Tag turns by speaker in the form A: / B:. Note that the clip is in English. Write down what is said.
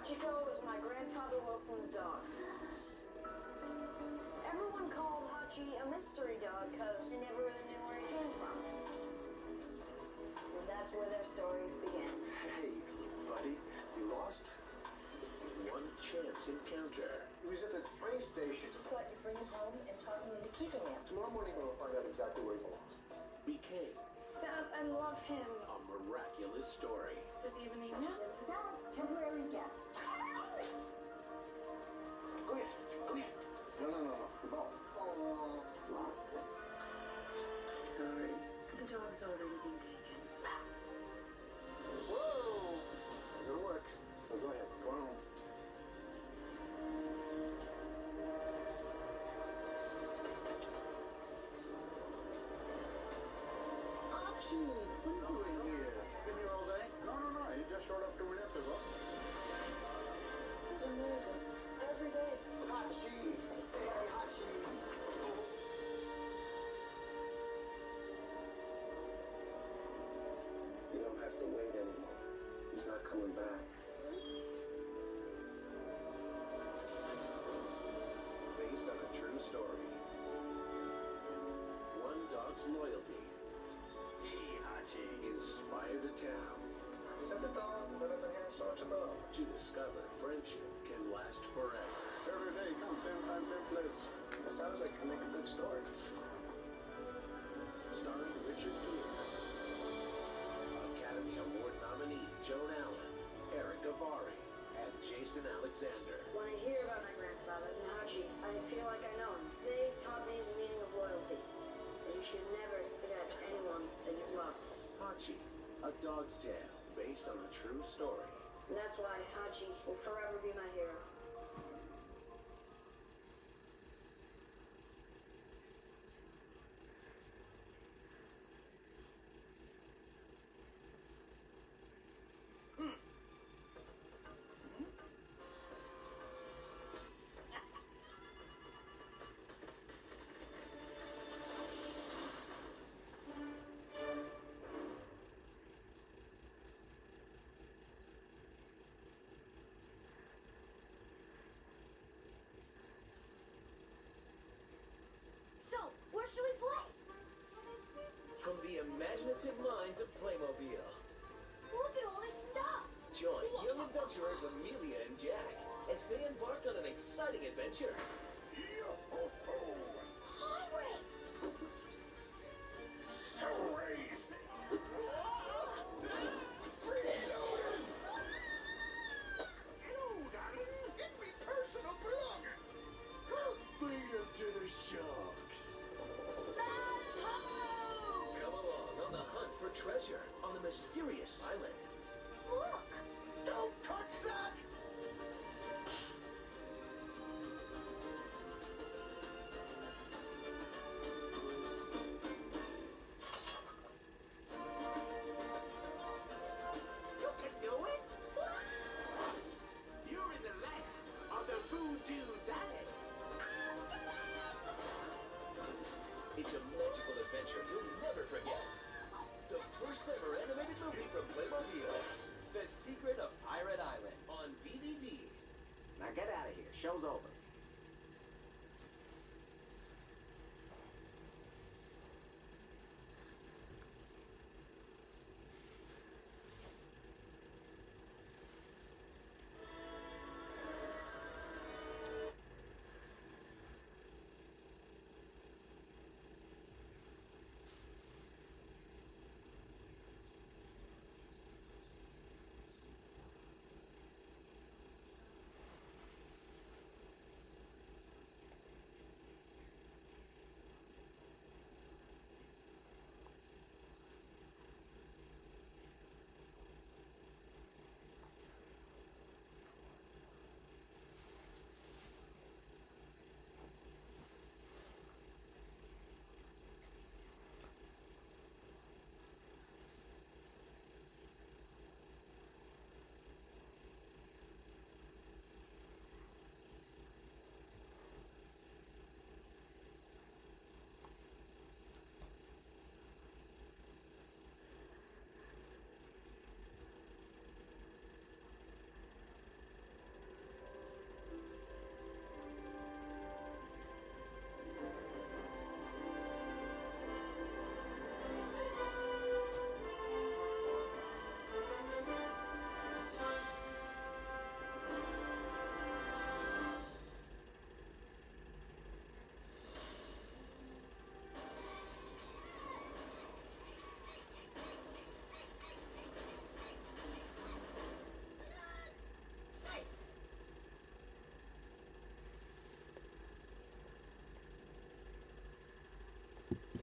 A: Hachiko was my grandfather Wilson's dog. Everyone called Hachi a mystery dog because they never really knew where he came from. And that's where their story began.
B: Hey, buddy, you lost?
C: One chance encounter.
B: He was at the train station.
A: Just thought you'd bring him home and talk him into keeping him.
B: Tomorrow morning we'll find out exactly where he belongs.
C: Became
A: Dad, I love him.
C: a miraculous story.
A: Does he even eat now?
D: Yes, he does. Temporary guest.
B: Go ahead. Go ahead. No. The ball.
A: Oh, he's lost it. Sorry. The dog's already been taken.
B: Whoa! Go to work. So go ahead. Go on home. Hachi! What are you doing here? Been here all day? No. You just showed up 2 minutes ago.
A: It's amazing. Every day.
B: Hachi! Hey, Hachi! You don't have to wait anymore. He's not coming back.
C: Based on a true story. One dog's loyalty inspired a town
B: Set the dog, let him in here, so it's a dog.
C: to discover friendship can last forever.
B: Every day, come, same time, same place. That sounds like you make a good story.
C: Starring Richard Gere, Academy Award nominee Joan Allen, Eric Avari, and Jason Alexander.
A: When I hear about my grandfather and Hachi, I feel like I know him. They taught me the meaning of loyalty. That you should never forget anyone that you've loved.
C: Hachi, a dog's tale based on a true story.
A: And that's why Hachi will forever be my hero.
D: So, where should we play?
C: From the imaginative minds of Playmobil,
D: Look at all this stuff.
C: join young adventurers Amelia and Jack as they embark on an exciting adventure.
D: Pirates.
B: Stories! Hello, darling. Get me personal belongings. Freedom to the sharks.
C: Come along on the hunt for treasure on the mysterious island.
D: Look.
B: Don't touch that!
C: You can do it! You're in the land of the Voodoo Daddy. It's a magical adventure you'll never forget. The first ever animated movie from Playmobil. The Secret of Pirate Island on DVD.
E: Now get out of here. Show's over.